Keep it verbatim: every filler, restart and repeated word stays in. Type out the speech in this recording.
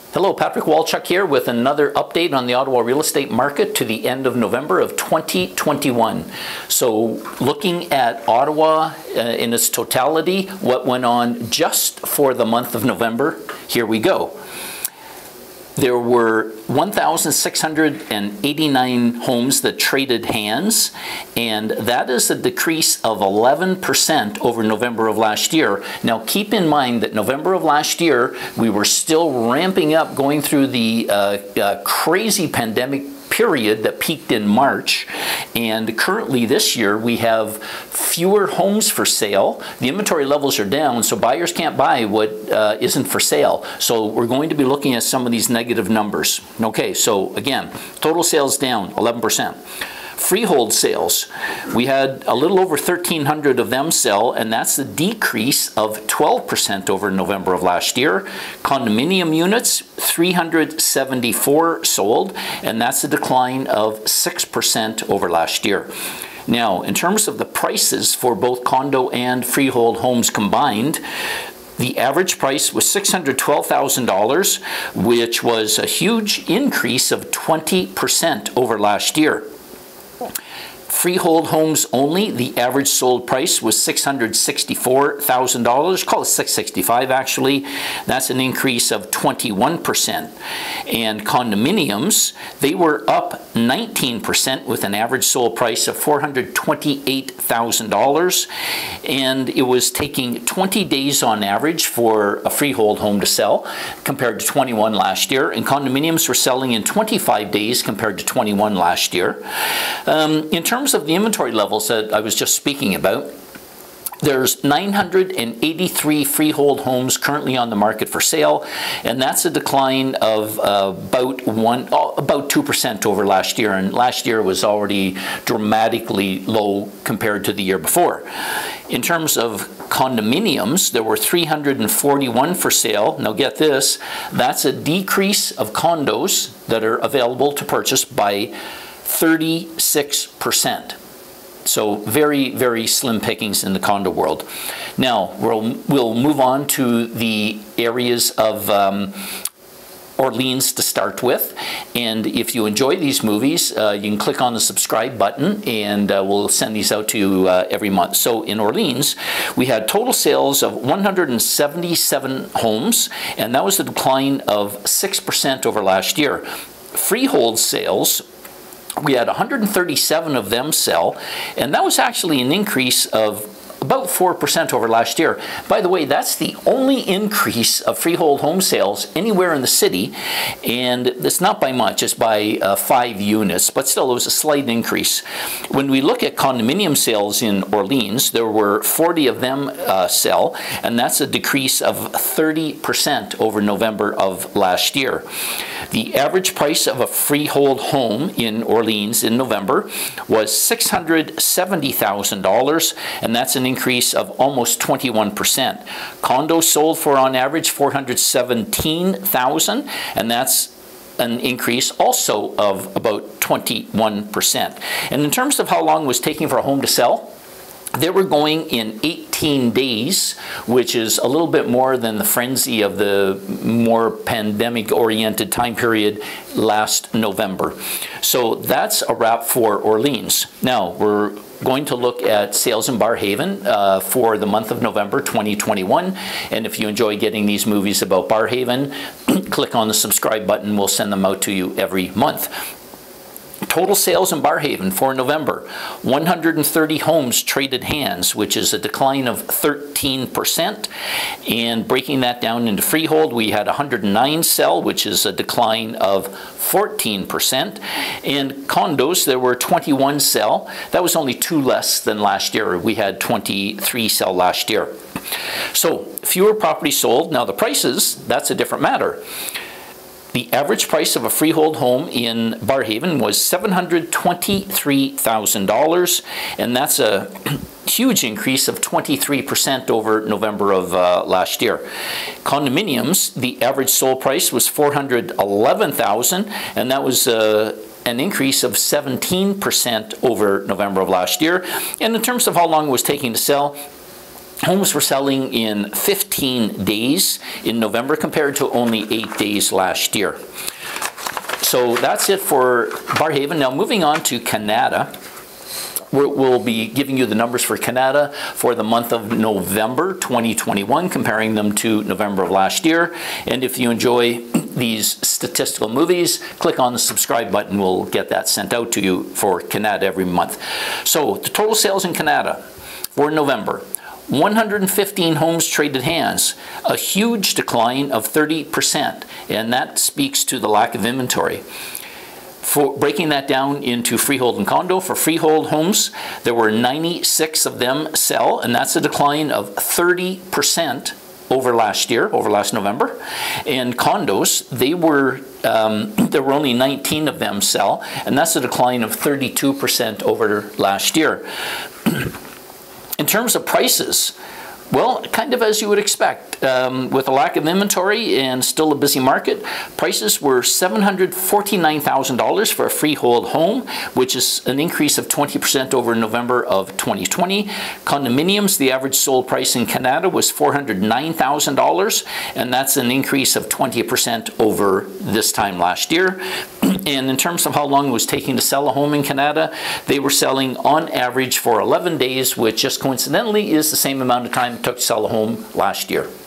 Hello, Patrick Walchuk here with another update on the Ottawa real estate market to the end of November of twenty twenty-one. So looking at Ottawa uh, in its totality, what went on just for the month of November, here we go. There were one thousand six hundred eighty-nine homes that traded hands, and that is a decrease of eleven percent over November of last year. Now keep in mind that November of last year, we were still ramping up, going through the uh, uh, crazy pandemic period that peaked in March, and currently this year we have fewer homes for sale. The inventory levels are down, so buyers can't buy what uh, isn't for sale. So we're going to be looking at some of these negative numbers. Okay, so again, total sales down eleven percent. Freehold sales, we had a little over thirteen hundred of them sell, and that's a decrease of twelve percent over November of last year. Condominium units, three hundred seventy-four sold, and that's a decline of six percent over last year. Now, in terms of the prices for both condo and freehold homes combined, the average price was six hundred twelve thousand dollars, which was a huge increase of twenty percent over last year. Freehold homes only, the average sold price was six hundred sixty-four thousand dollars, call it six hundred sixty-five thousand dollars actually. That's an increase of twenty-one percent. And condominiums, they were up nineteen percent with an average sold price of four hundred twenty-eight thousand dollars. And it was taking twenty days on average for a freehold home to sell compared to twenty-one last year. And condominiums were selling in twenty-five days compared to twenty-one last year. Um, in terms of the inventory levels that I was just speaking about, there's nine hundred eighty-three freehold homes currently on the market for sale, and that's a decline of uh, about one, oh, about two percent over last year. And last year was already dramatically low compared to the year before. In terms of condominiums, there were three hundred forty-one for sale. Now get this, that's a decrease of condos that are available to purchase by thirty-six percent. So very, very slim pickings in the condo world. Now, we'll, we'll move on to the areas of um, Orleans to start with. And if you enjoy these movies, uh, you can click on the subscribe button, and uh, we'll send these out to you uh, every month. So in Orleans, we had total sales of one hundred seventy-seven homes, and that was a decline of six percent over last year. Freehold sales, we had one hundred thirty-seven of them sell, and that was actually an increase of about four percent over last year. By the way, that's the only increase of freehold home sales anywhere in the city, and it's not by much, it's by uh, five units, but still it was a slight increase. When we look at condominium sales in Orleans, there were forty of them uh, sell, and that's a decrease of thirty percent over November of last year. The average price of a freehold home in Orleans in November was six hundred seventy thousand dollars, and that's an increase of almost twenty-one percent. Condos sold for on average four hundred seventeen thousand dollars, and that's an increase also of about twenty-one percent. And in terms of how long it was taking for a home to sell, they were going in eighteen days, which is a little bit more than the frenzy of the more pandemic-oriented time period last November. So that's a wrap for Orleans. Now, we're going to look at sales in Barrhaven uh, for the month of November twenty twenty-one. And if you enjoy getting these movies about Barrhaven, click on the subscribe button. We'll send them out to you every month. Total sales in Barrhaven for November, one hundred thirty homes traded hands, which is a decline of thirteen percent. And breaking that down into freehold, we had one hundred nine sell, which is a decline of fourteen percent. And condos, there were twenty-one sell. That was only two less than last year. We had twenty-three sell last year. So fewer properties sold. Now the prices, that's a different matter. The average price of a freehold home in Barrhaven was seven hundred twenty-three thousand dollars, and that's a huge increase of twenty-three percent over November of uh, last year. Condominiums, the average sold price was four hundred eleven thousand dollars, and that was uh, an increase of seventeen percent over November of last year. And in terms of how long it was taking to sell, Homes were selling in fifteen days in November compared to only eight days last year. So that's it for Barrhaven. Now moving on to Kanata. We'll be giving you the numbers for Kanata for the month of November twenty twenty-one, comparing them to November of last year. And if you enjoy these statistical movies, click on the subscribe button. We'll get that sent out to you for Kanata every month. So the total sales in Kanata for November, one hundred fifteen homes traded hands, a huge decline of thirty percent, and that speaks to the lack of inventory. For breaking that down into freehold and condo, for freehold homes, there were ninety-six of them sell, and that's a decline of thirty percent over last year, over last November. And condos, they were um, there were only nineteen of them sell, and that's a decline of thirty-two percent over last year. In terms of prices, well, kind of as you would expect. Um, with a lack of inventory and still a busy market, prices were seven hundred forty-nine thousand dollars for a freehold home, which is an increase of twenty percent over November of twenty twenty. Condominiums, the average sold price in Kanata was four hundred nine thousand dollars, and that's an increase of twenty percent over this time last year. And in terms of how long it was taking to sell a home in Kanata, they were selling on average for eleven days, which just coincidentally is the same amount of time it took to sell a home last year.